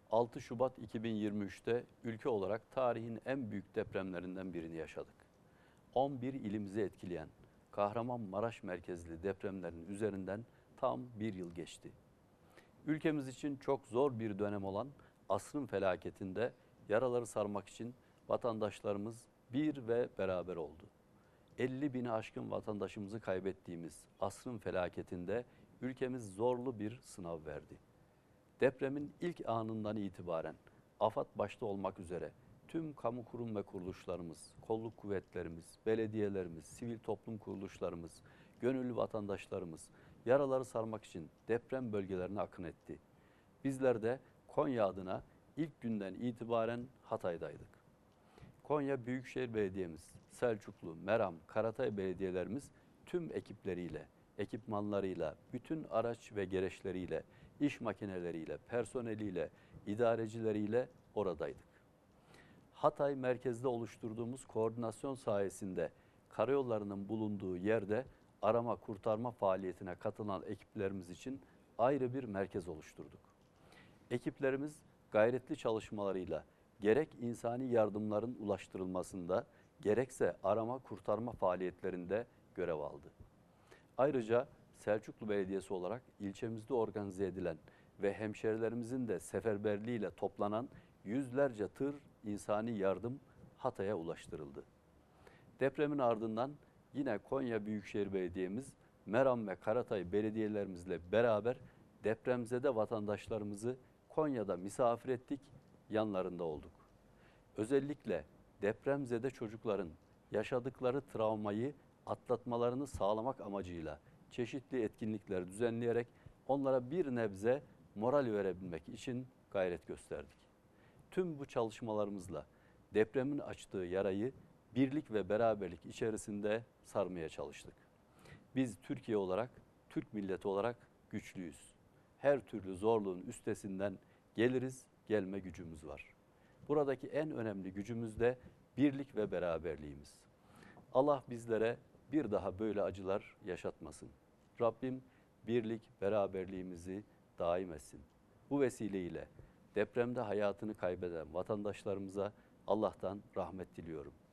6 Şubat 2023'te ülke olarak tarihin en büyük depremlerinden birini yaşadık. 11 ilimizi etkileyen Kahramanmaraş merkezli depremlerin üzerinden tam bir yıl geçti. Ülkemiz için çok zor bir dönem olan asrın felaketinde yaraları sarmak için vatandaşlarımız bir ve beraber oldu. 50 bini aşkın vatandaşımızı kaybettiğimiz asrın felaketinde ülkemiz zorlu bir sınav verdi. Depremin ilk anından itibaren AFAD başta olmak üzere tüm kamu kurum ve kuruluşlarımız, kolluk kuvvetlerimiz, belediyelerimiz, sivil toplum kuruluşlarımız, gönüllü vatandaşlarımız yaraları sarmak için deprem bölgelerine akın etti. Bizler de Konya adına ilk günden itibaren Hatay'daydık. Konya Büyükşehir Belediye'miz, Selçuklu, Meram, Karatay belediyelerimiz tüm ekipleriyle, ekipmanlarıyla, bütün araç ve gereçleriyle, iş makineleriyle, personeliyle, idarecileriyle oradaydık. Hatay merkezde oluşturduğumuz koordinasyon sayesinde karayollarının bulunduğu yerde arama kurtarma faaliyetine katılan ekiplerimiz için ayrı bir merkez oluşturduk. Ekiplerimiz gayretli çalışmalarıyla gerek insani yardımların ulaştırılmasında gerekse arama kurtarma faaliyetlerinde görev aldı. Ayrıca Selçuklu Belediyesi olarak ilçemizde organize edilen ve hemşerilerimizin de seferberliğiyle toplanan yüzlerce tır insani yardım Hatay'a ulaştırıldı. Depremin ardından yine Konya Büyükşehir Belediye'miz, Meram ve Karatay belediyelerimizle beraber depremzede vatandaşlarımızı Konya'da misafir ettik, yanlarında olduk. Özellikle depremzede çocukların yaşadıkları travmayı atlatmalarını sağlamak amacıyla çeşitli etkinlikler düzenleyerek onlara bir nebze moral verebilmek için gayret gösterdik. Tüm bu çalışmalarımızla depremin açtığı yarayı birlik ve beraberlik içerisinde sarmaya çalıştık. Biz Türkiye olarak, Türk milleti olarak güçlüyüz. Her türlü zorluğun üstesinden geliriz, gelme gücümüz var. Buradaki en önemli gücümüz de birlik ve beraberliğimiz. Allah bizlere bir daha böyle acılar yaşatmasın. Rabbim birlik, beraberliğimizi daim etsin. Bu vesileyle depremde hayatını kaybeden vatandaşlarımıza Allah'tan rahmet diliyorum.